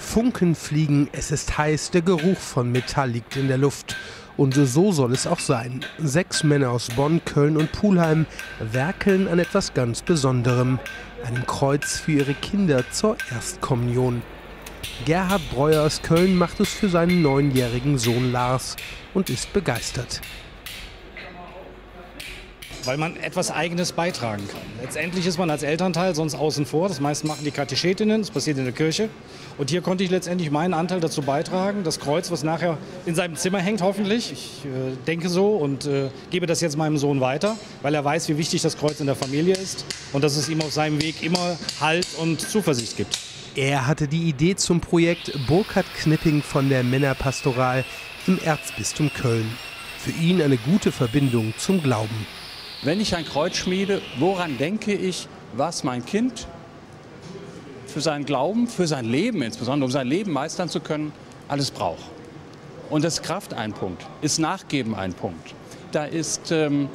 Funken fliegen, es ist heiß, der Geruch von Metall liegt in der Luft. Und so soll es auch sein. 6 Männer aus Bonn, Köln und Pulheim werkeln an etwas ganz Besonderem. Einem Kreuz für ihre Kinder zur Erstkommunion. Gerhard Breuer aus Köln macht es für seinen 9-jährigen Sohn Lars und ist begeistert. Weil man etwas Eigenes beitragen kann. Letztendlich ist man als Elternteil sonst außen vor. Das meiste machen die Katechetinnen, das passiert in der Kirche. Und hier konnte ich letztendlich meinen Anteil dazu beitragen. Das Kreuz, was nachher in seinem Zimmer hängt, hoffentlich. Ich denke so und gebe das jetzt meinem Sohn weiter, weil er weiß, wie wichtig das Kreuz in der Familie ist und dass es ihm auf seinem Weg immer Halt und Zuversicht gibt. Er hatte die Idee zum Projekt Burkhard Knipping von der Männerpastoral im Erzbistum Köln. Für ihn eine gute Verbindung zum Glauben. Wenn ich ein Kreuz schmiede, woran denke ich, was mein Kind für seinen Glauben, für sein Leben insbesondere, um sein Leben meistern zu können, alles braucht. Und das ist Kraft ein Punkt, ist Nachgeben ein Punkt. Da ist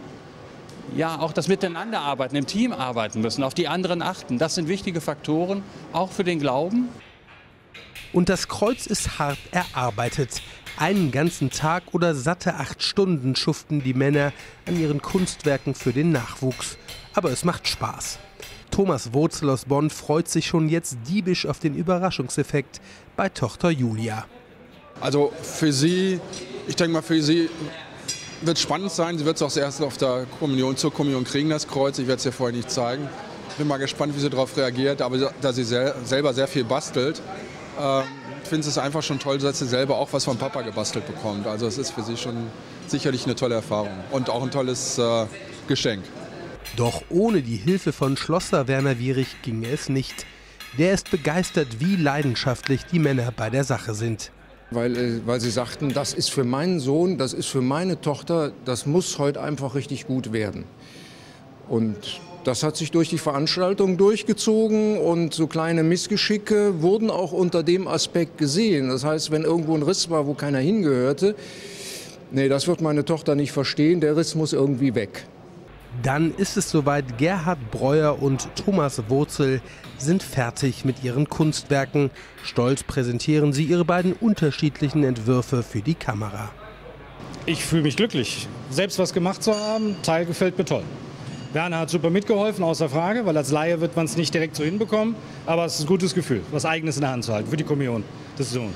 auch das Miteinanderarbeiten, im Team arbeiten müssen, auf die anderen achten. Das sind wichtige Faktoren, auch für den Glauben. Und das Kreuz ist hart erarbeitet. Einen ganzen Tag oder satte 8 Stunden schuften die Männer an ihren Kunstwerken für den Nachwuchs. Aber es macht Spaß. Thomas Wurzel aus Bonn freut sich schon jetzt diebisch auf den Überraschungseffekt bei Tochter Julia. Also für sie, ich denke mal, für sie wird es spannend sein. Sie wird es auch erst auf der Kommunion, zur Kommunion kriegen, das Kreuz. Ich werde es ihr vorher nicht zeigen. Bin mal gespannt, wie sie darauf reagiert. Aber da sie selber sehr viel bastelt, ich finde es einfach schon toll, dass sie selber auch was vom Papa gebastelt bekommt. Also es ist für sie schon sicherlich eine tolle Erfahrung und auch ein tolles Geschenk. Doch ohne die Hilfe von Schlosser Werner Wierig ginge es nicht. Der ist begeistert, wie leidenschaftlich die Männer bei der Sache sind. Weil sie sagten, das ist für meinen Sohn, das ist für meine Tochter, das muss heute einfach richtig gut werden. Und das hat sich durch die Veranstaltung durchgezogen und so kleine Missgeschicke wurden auch unter dem Aspekt gesehen. Das heißt, wenn irgendwo ein Riss war, wo keiner hingehörte, nee, das wird meine Tochter nicht verstehen, der Riss muss irgendwie weg. Dann ist es soweit, Gerhard Breuer und Thomas Wurzel sind fertig mit ihren Kunstwerken. Stolz präsentieren sie ihre beiden unterschiedlichen Entwürfe für die Kamera. Ich fühle mich glücklich, selbst was gemacht zu haben. Teil gefällt mir toll. Werner hat super mitgeholfen, außer Frage, weil als Laie wird man es nicht direkt so hinbekommen. Aber es ist ein gutes Gefühl, was Eigenes in der Hand zu halten für die Kommunion des Sohnes.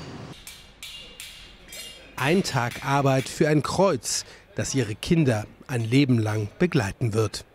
Ein Tag Arbeit für ein Kreuz, das ihre Kinder ein Leben lang begleiten wird.